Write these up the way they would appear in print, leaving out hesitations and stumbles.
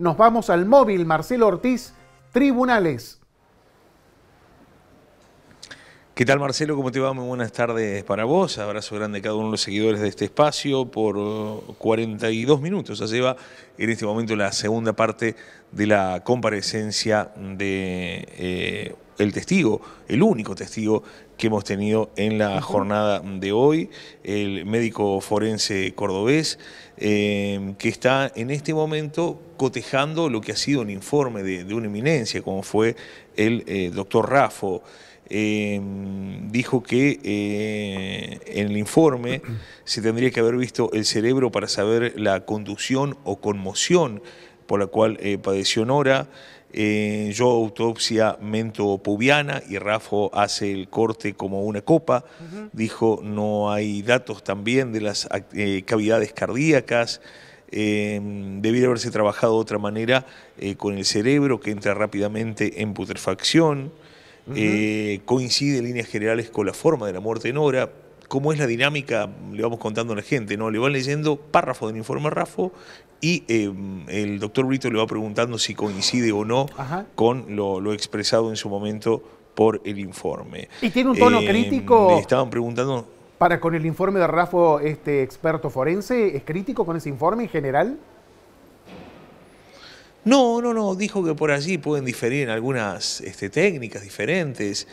Nos vamos al móvil, Marcelo Ortiz, Tribunales. ¿Qué tal, Marcelo? ¿Cómo te va? Muy buenas tardes para vos. Abrazo grande a cada uno de los seguidores de este espacio. Por 42 minutos se lleva en este momento la segunda parte de la comparecencia de el testigo, el único testigo que hemos tenido en la jornada de hoy, el médico forense cordobés, que está en este momento cotejando lo que ha sido un informe de una eminencia, como fue el doctor Raffo. Dijo que en el informe se tendría que haber visto el cerebro para saber la conducción o conmoción por la cual padeció Nora. Yo autopsia mento-pubiana y Raffo hace el corte como una copa. Dijo no hay datos también de las cavidades cardíacas. Debiera haberse trabajado de otra manera con el cerebro que entra rápidamente en putrefacción. Coincide en líneas generales con la forma de la muerte de Nora. ¿Cómo es la dinámica? Le vamos contando a la gente, ¿no? Le van leyendo párrafos del informe Raffo y el doctor Brito le va preguntando si coincide o no con lo expresado en su momento por el informe. ¿Y tiene un tono crítico? Le estaban preguntando... Para con el informe de Raffo, este experto forense, ¿es crítico con ese informe en general? No, dijo que por allí pueden diferir en algunas técnicas diferentes.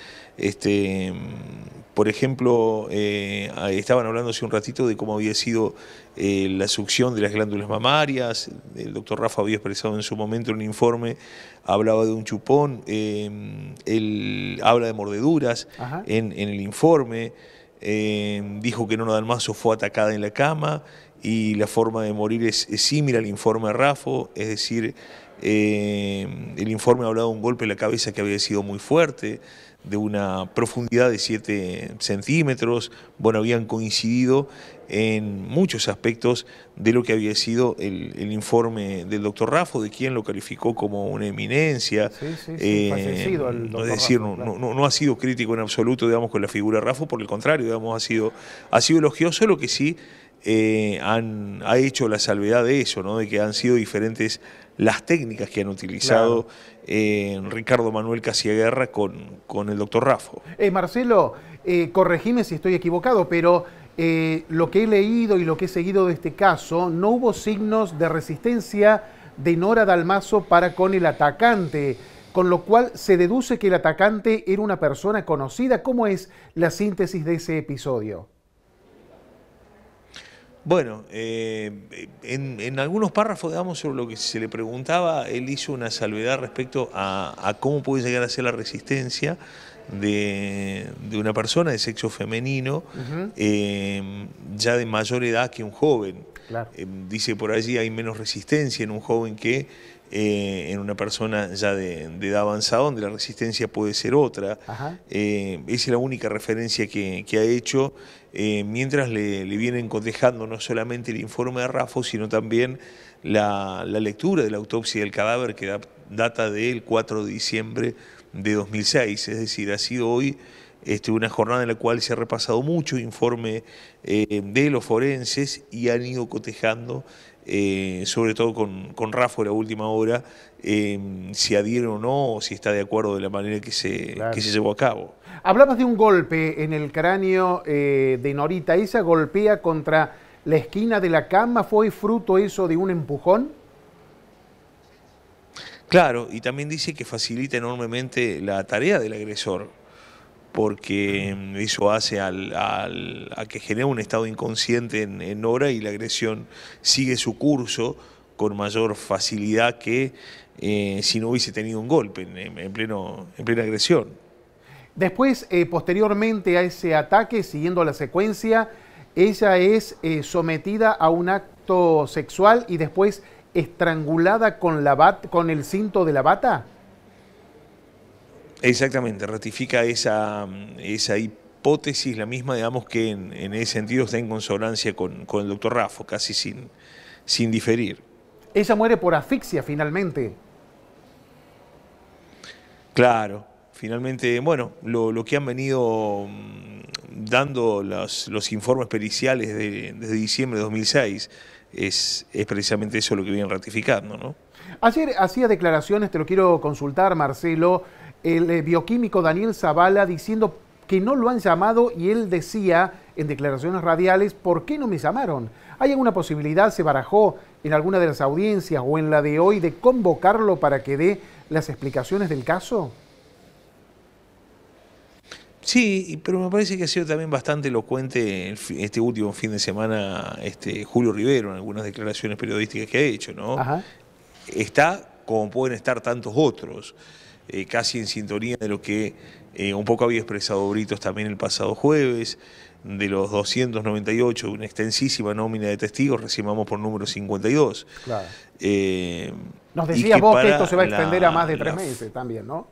Por ejemplo, estaban hablando hace un ratito de cómo había sido la succión de las glándulas mamarias. El doctor Rafa había expresado en su momento en un informe, hablaba de un chupón, él habla de mordeduras en el informe. Dijo que Nora Dalmazo fue atacada en la cama y la forma de morir es similar al informe de Raffo, es decir, el informe hablaba de un golpe en la cabeza que había sido muy fuerte, de una profundidad de 7 centímetros. Bueno, habían coincidido en muchos aspectos de lo que había sido el informe del doctor Raffo, de quien lo calificó como una eminencia. Fallecido el doctor Es decir, Raffo, claro. no ha sido crítico en absoluto, digamos, con la figura de Raffo, por el contrario, digamos, ha sido elogioso, lo que sí ha hecho la salvedad de eso, ¿no? De que han sido diferentes las técnicas que han utilizado Ricardo Manuel Casiaguerra con el doctor Raffo. Marcelo, corregime si estoy equivocado, pero lo que he leído y lo que he seguido de este caso, no hubo signos de resistencia de Nora Dalmazo para con el atacante, con lo cual se deduce que el atacante era una persona conocida. ¿Cómo es la síntesis de ese episodio? Bueno, en algunos párrafos, digamos, sobre lo que se le preguntaba, él hizo una salvedad respecto a cómo puede llegar a ser la resistencia de una persona de sexo femenino, ya de mayor edad que un joven. Claro. Dice por allí hay menos resistencia en un joven que en una persona ya de edad avanzada, donde la resistencia puede ser otra. Esa es la única referencia que ha hecho, mientras le vienen cotejando no solamente el informe de Raffo, sino también la lectura de la autopsia del cadáver, que data del 4 de diciembre de 2006. Es decir, ha sido hoy una jornada en la cual se ha repasado mucho informe de los forenses y han ido cotejando, sobre todo con Raffo la última hora, si adhiere o no, o si está de acuerdo de la manera que se llevó a cabo. Hablabas de un golpe en el cráneo de Norita. ¿Ella golpea contra la esquina de la cama? ¿Fue fruto eso de un empujón? Claro, y también dice que facilita enormemente la tarea del agresor, porque eso hace a que genere un estado inconsciente en Nora y la agresión sigue su curso con mayor facilidad que si no hubiese tenido un golpe en plena agresión. Después, posteriormente a ese ataque, siguiendo la secuencia, ella es sometida a un acto sexual y después estrangulada con el cinto de la bata. Exactamente, ratifica esa hipótesis, la misma, digamos, que en ese sentido está en consonancia con el doctor Raffo, casi sin diferir. Ella muere por asfixia finalmente. Claro, finalmente, bueno, lo que han venido dando los informes periciales desde diciembre de 2006 es precisamente eso lo que vienen ratificando, ¿no? Ayer hacía declaraciones, te lo quiero consultar, Marcelo, el bioquímico Daniel Zavala diciendo que no lo han llamado y él decía en declaraciones radiales, ¿por qué no me llamaron? ¿Hay alguna posibilidad, se barajó en alguna de las audiencias o en la de hoy, de convocarlo para que dé las explicaciones del caso? Sí, pero me parece que ha sido también bastante elocuente este último fin de semana Julio Rivero en algunas declaraciones periodísticas que ha hecho, ¿no? Ajá. Está como pueden estar tantos otros, casi en sintonía de lo que un poco había expresado Britos también el pasado jueves, de los 298, una extensísima nómina de testigos, recién vamos por número 52. Claro. Eh, Nos y decías vos que para esto se va a extender a más de 3 la meses también, ¿no?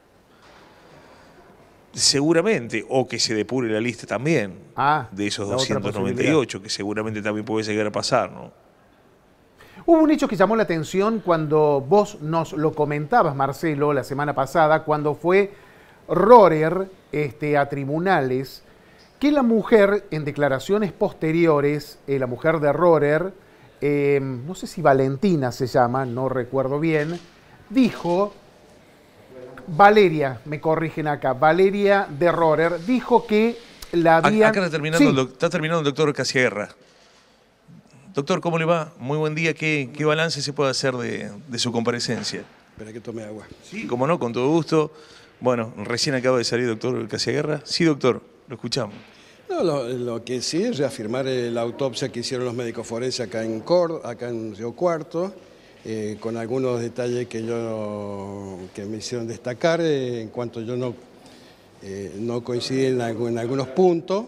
seguramente, o que se depure la lista también de esos la otra 298, que seguramente también puede llegar a pasar, ¿no? Hubo un hecho que llamó la atención cuando vos nos lo comentabas, Marcelo, la semana pasada, cuando fue Rohrer a tribunales, que la mujer, en declaraciones posteriores, la mujer de Rohrer, no sé si Valentina se llama, no recuerdo bien, dijo, Valeria, me corrigen acá, Valeria de Rohrer, dijo que la había... Acá está terminando el doctor Casierra. Doctor, ¿cómo le va? Muy buen día. ¿Qué balance se puede hacer de su comparecencia? Espera que tome agua. Sí, cómo no, con todo gusto. Bueno, recién acaba de salir doctor Casierra. Sí, doctor, lo escuchamos. No, lo que sí es reafirmar la autopsia que hicieron los médicos forenses acá en Córdoba, acá en Río Cuarto, con algunos detalles que me hicieron destacar, en cuanto yo no coincidí en algunos puntos.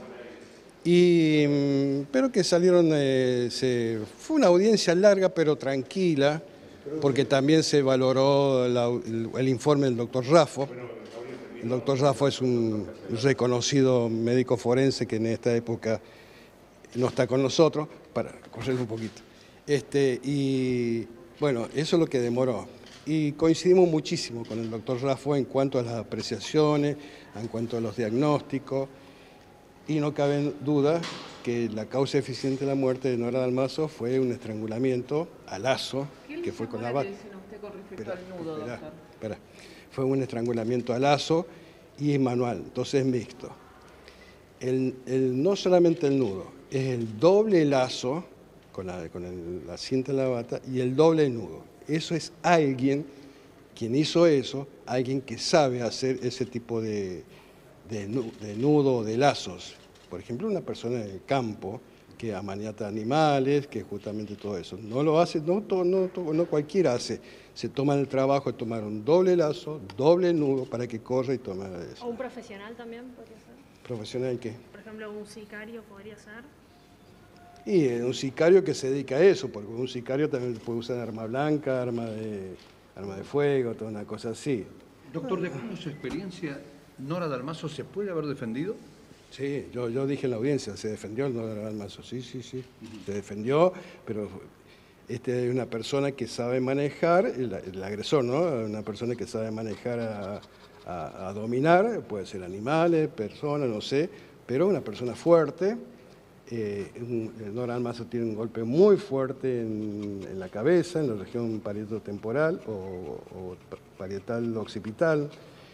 Pero que salieron, fue una audiencia larga pero tranquila, porque también se valoró el informe del doctor Raffo. El doctor Raffo es un reconocido médico forense que en esta época no está con nosotros, para correr un poquito. Y bueno, eso es lo que demoró. Y coincidimos muchísimo con el doctor Raffo en cuanto a las apreciaciones, en cuanto a los diagnósticos. Y no cabe duda que la causa eficiente de la muerte de Nora Dalmazo fue un estrangulamiento a lazo, que fue con la bata. ¿Qué le dicen a usted con respecto al nudo, doctor? Espera. Fue un estrangulamiento a lazo y manual, entonces es mixto. No solamente el nudo, es el doble lazo con la cinta en la bata y el doble nudo. Eso es alguien, quien hizo eso, alguien que sabe hacer ese tipo de nudo, de lazos. Por ejemplo, una persona en el campo que amaniata animales, que justamente todo eso. No lo hace, no cualquiera hace. Se toma el trabajo de tomar un doble lazo, doble nudo para que corra y tome eso. ¿O un profesional también podría ser? ¿Profesional en qué? Por ejemplo, un sicario podría ser. Y un sicario que se dedica a eso, porque un sicario también puede usar arma blanca, arma de fuego, toda una cosa así. Doctor, de acuerdo a su experiencia, ¿Nora Dalmazo se puede haber defendido? Sí, yo dije en la audiencia, se defendió el Nora Dalmazo, sí, se defendió, pero es una persona que sabe manejar, el agresor, ¿no? Una persona que sabe manejar a dominar, puede ser animales, personas, no sé, pero una persona fuerte. El Nora Dalmazo tiene un golpe muy fuerte en la cabeza, en la región parietotemporal o parietal occipital.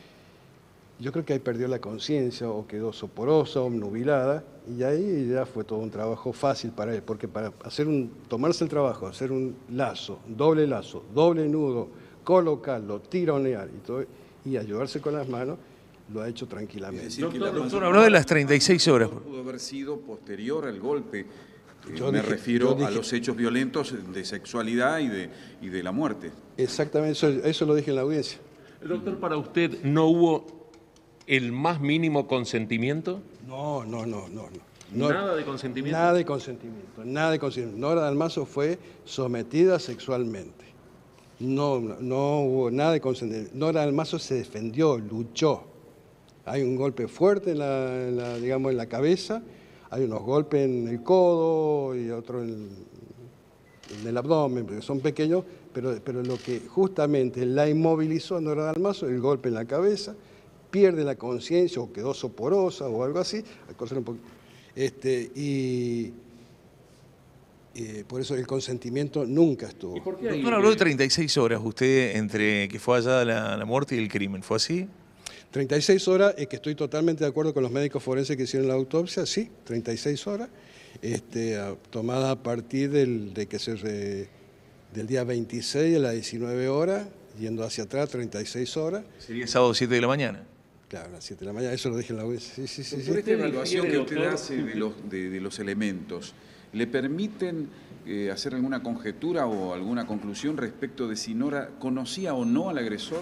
Yo creo que ahí perdió la conciencia o quedó soporosa o nubilada y ahí ya fue todo un trabajo fácil para él, porque para tomarse el trabajo, hacer un lazo, doble nudo, colocarlo, tironear y ayudarse con las manos, lo ha hecho tranquilamente. Es decir, que Doctor, habló de las 36 horas. pudo haber sido posterior al golpe. Yo refiero dije a los hechos violentos de sexualidad y de la muerte. Exactamente, eso lo dije en la audiencia. Doctor, ¿para usted no hubo el más mínimo consentimiento? No. ¿Nada de consentimiento? Nada de consentimiento. Nora Dalmazo fue sometida sexualmente. No hubo nada de consentimiento. Nora Dalmazo se defendió, luchó. Hay un golpe fuerte en la cabeza, hay unos golpes en el codo y otro en el abdomen, porque son pequeños, pero lo que justamente la inmovilizó a Nora Dalmazo, el golpe en la cabeza, pierde la conciencia o quedó soporosa o algo así, y Por eso el consentimiento nunca estuvo. ¿Y por qué ahí? Doctor, habló de 36 horas usted entre que fue allá la muerte y el crimen, ¿fue así? 36 horas, que estoy totalmente de acuerdo con los médicos forenses que hicieron la autopsia, sí, 36 horas, tomada a partir del día 26 a las 19 horas, yendo hacia atrás 36 horas. Sería sábado 7 de la mañana. Claro, a las 7 de la mañana, eso lo dije en la audiencia. Sí, sí, Por sí. esta evaluación que usted doctor, hace de los elementos, ¿le permiten hacer alguna conjetura o alguna conclusión respecto de si Nora conocía o no al agresor?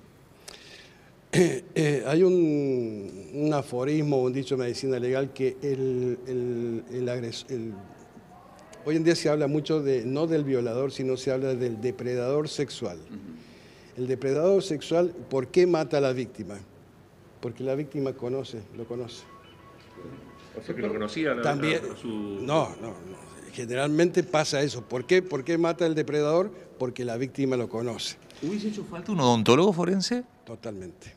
Hay un aforismo, un dicho de medicina legal que hoy en día se habla mucho no del violador, sino se habla del depredador sexual. El depredador sexual, ¿por qué mata a la víctima? Porque la víctima lo conoce. O sea, que lo conocía. También, no. Generalmente pasa eso. ¿Por qué mata el depredador? Porque la víctima lo conoce. ¿Hubiese hecho falta un odontólogo forense? Totalmente,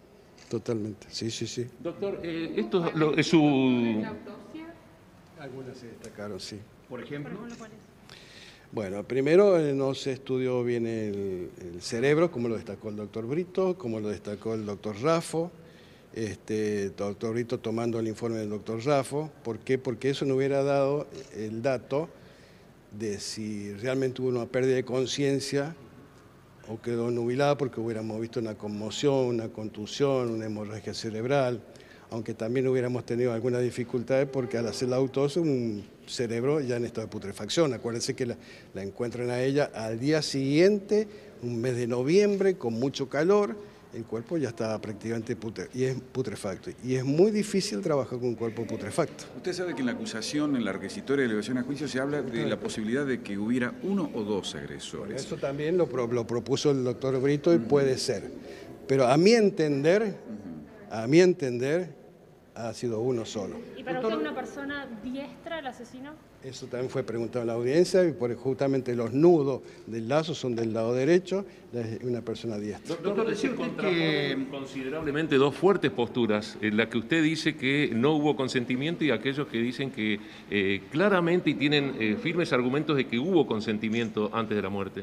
sí. Doctor, esto es su... Algunas se destacaron, sí. Por ejemplo. Bueno, primero no se estudió bien el cerebro, como lo destacó el doctor Brito, como lo destacó el doctor Raffo. Doctor Brito tomando el informe del doctor Raffo. ¿Por qué? Porque eso no hubiera dado el dato de si realmente hubo una pérdida de conciencia o quedó nubilada, porque hubiéramos visto una conmoción, una contusión, una hemorragia cerebral, aunque también hubiéramos tenido algunas dificultades porque al hacer la autopsia un cerebro ya en estado de putrefacción. Acuérdense que la encuentran a ella al día siguiente, un mes de noviembre, con mucho calor, el cuerpo ya está prácticamente putrefacto. Y es muy difícil trabajar con un cuerpo putrefacto. Usted sabe que en la acusación, en la requisitoria de elevación a juicio, se habla de la posibilidad de que hubiera uno o dos agresores. Eso también lo propuso el doctor Brito y puede ser. Pero a mi entender, ha sido uno solo. ¿Y para usted una persona diestra el asesino? Eso también fue preguntado en la audiencia y justamente los nudos del lazo son del lado derecho, es una persona diestra. Doctor, decía usted que considerablemente dos fuertes posturas, en la que usted dice que no hubo consentimiento y aquellos que dicen que claramente y tienen firmes argumentos de que hubo consentimiento antes de la muerte.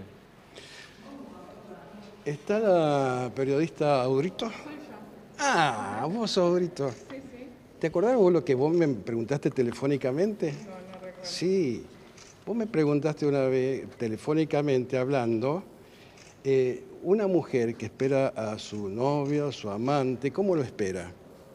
¿Está la periodista Audrito? Soy yo. Ah, vos sos Audrito. Sí. ¿Te acordás vos lo que vos me preguntaste telefónicamente? No recuerdo. Sí, vos me preguntaste una vez telefónicamente hablando, una mujer que espera a su novio, a su amante, ¿cómo lo espera?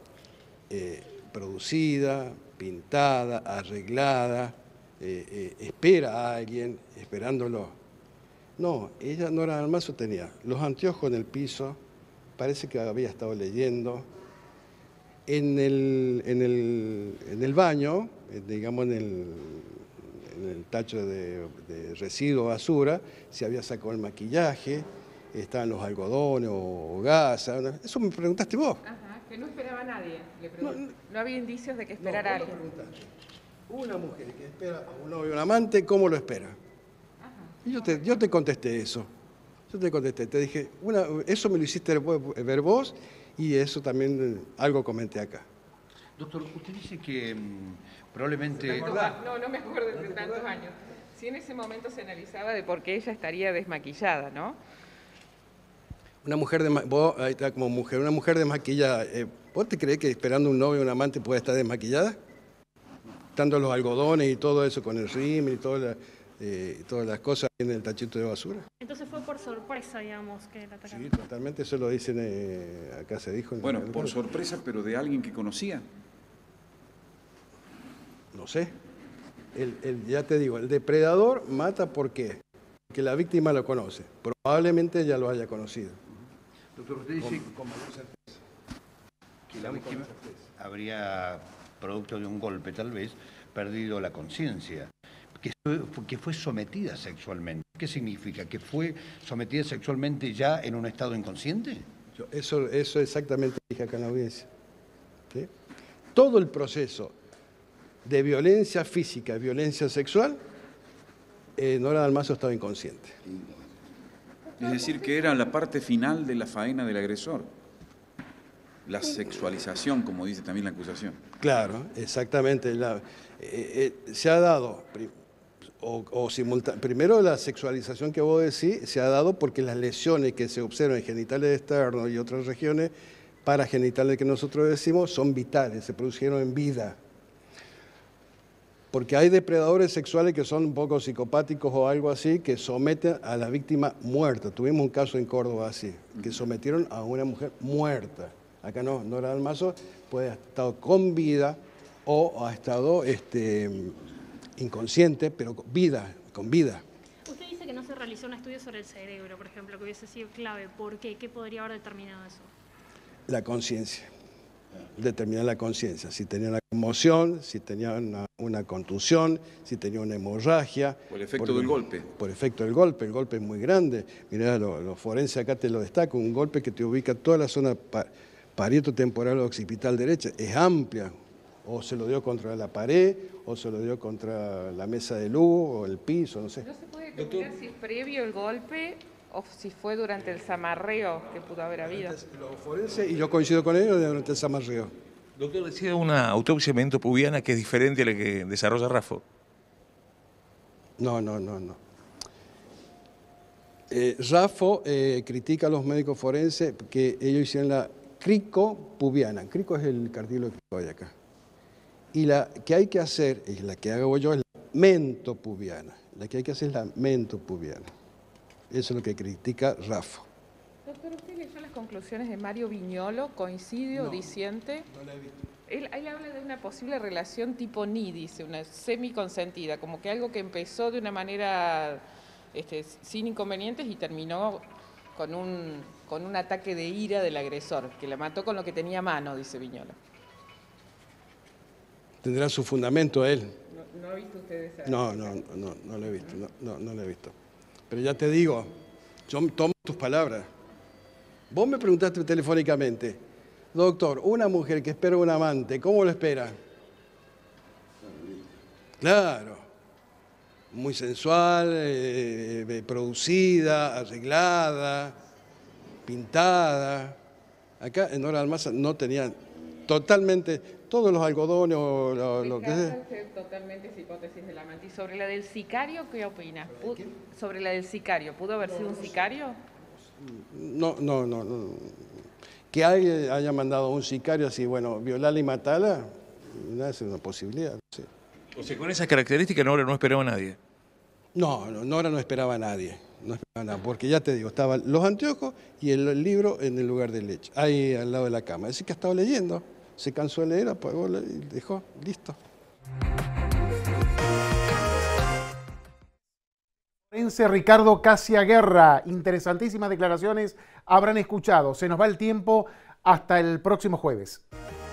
Producida, pintada, arreglada, espera a alguien esperándolo. No, ella, Nora Dalmazo, tenía los anteojos en el piso, parece que había estado leyendo. En el baño, digamos en el tacho de residuo basura, se había sacado el maquillaje, estaban los algodones o gasas. Eso me preguntaste vos. Ajá, que no esperaba a nadie. No había indicios de que esperara a alguien. Una mujer que espera a un novio o un amante, ¿cómo lo espera? Y yo te contesté eso. Te dije, eso me lo hiciste ver vos y eso también algo comenté acá. Doctor, usted dice que probablemente... No me acuerdo de tantos años. Si en ese momento se analizaba de por qué ella estaría desmaquillada, ¿no? Una mujer desmaquillada, ¿vos te crees que esperando un novio o un amante puede estar desmaquillada? Estando los algodones y todo eso con el rímel y todas las cosas en el tachito de basura. Entonces fue por sorpresa, digamos, que la atacaron. Sí, totalmente, eso lo dicen, acá se dijo. Bueno, por sorpresa, pero de alguien que conocía. No sé. Ya te digo, el depredador mata ¿por qué? Porque la víctima lo conoce. Probablemente ya lo haya conocido. Doctor, usted dice con mayor certeza que la víctima habría, producto de un golpe tal vez, perdido la conciencia. Que fue sometida sexualmente. ¿Qué significa? ¿Que fue sometida sexualmente ya en un estado inconsciente? Eso exactamente dije acá en la audiencia. ¿Sí? Todo el proceso de violencia física y violencia sexual, Nora Dalmazo estaba inconsciente. Es decir, que era la parte final de la faena del agresor. La sexualización, como dice también la acusación. Claro, exactamente. Se ha dado Primero, la sexualización que vos decís se ha dado porque las lesiones que se observan en genitales externos y otras regiones paragenitales que nosotros decimos son vitales, se produjeron en vida. Porque hay depredadores sexuales que son un poco psicopáticos o algo así, que someten a la víctima muerta. Tuvimos un caso en Córdoba así, que sometieron a una mujer muerta. Acá no, Nora Dalmaso puede haber estado con vida o ha estado inconsciente, pero con vida. Usted dice que no se realizó un estudio sobre el cerebro, por ejemplo, que hubiese sido clave. ¿Por qué? ¿Qué podría haber determinado eso? La conciencia. Determinar la conciencia, si tenía una conmoción, si tenía una contusión, si tenía una hemorragia. Por efecto del golpe. Por efecto del golpe, el golpe es muy grande. Mirá, los forenses acá te lo destaco, un golpe que te ubica toda la zona parieto-temporal occipital derecha, es amplia. O se lo dio contra la pared, o se lo dio contra la mesa de luz, o el piso, no sé. ¿No se puede determinar si es previo el golpe o si fue durante el zamarreo que pudo haber habido? Los forenses, y yo coincido con ellos, durante el zamarreo. Doctor, decía una autopsia mentopubiana que es diferente a la que desarrolla Raffo. No. Raffo critica a los médicos forenses que ellos hicieron la cricopubiana. Crico es el cartílago que hay acá. Y la que hay que hacer, y la que hago yo, es la mentopubiana. La que hay que hacer es la mentopubiana. Eso es lo que critica Raffo. Doctor, ¿usted leyó las conclusiones de Mario Viñolo? ¿Coincide o disiente? No la he visto. Él habla de una posible relación tipo ni, dice, una semiconsentida, como que algo que empezó de una manera sin inconvenientes y terminó con un ataque de ira del agresor, que la mató con lo que tenía a mano, dice Viñolo. Tendrá su fundamento él. ¿No ha visto usted esa? No lo he visto, no lo he visto. Pero ya te digo, yo tomo tus palabras. Vos me preguntaste telefónicamente, doctor, una mujer que espera un amante, ¿cómo lo espera? Claro, muy sensual, producida, arreglada, pintada. Acá en Nora Dalmaso no tenía totalmente todos los algodones o lo que sea. Totalmente esa hipótesis del amante. ¿Y sobre la del sicario qué opina? ¿Sobre la del sicario? ¿Pudo haber sido un sicario? No. Que alguien haya mandado a un sicario así, bueno, violarla y matarla, no es una posibilidad. Sí. O sea, con esas características Nora no esperaba a nadie. Nora no esperaba a nadie. No esperaba nada, porque ya te digo, estaban los anteojos y el libro en el lugar del hecho, ahí al lado de la cama. Así que estaba leyendo, se cansó de leer, apagó y dejó, listo. Ricardo Casia Guerra, interesantísimas declaraciones, habrán escuchado. Se nos va el tiempo, hasta el próximo jueves.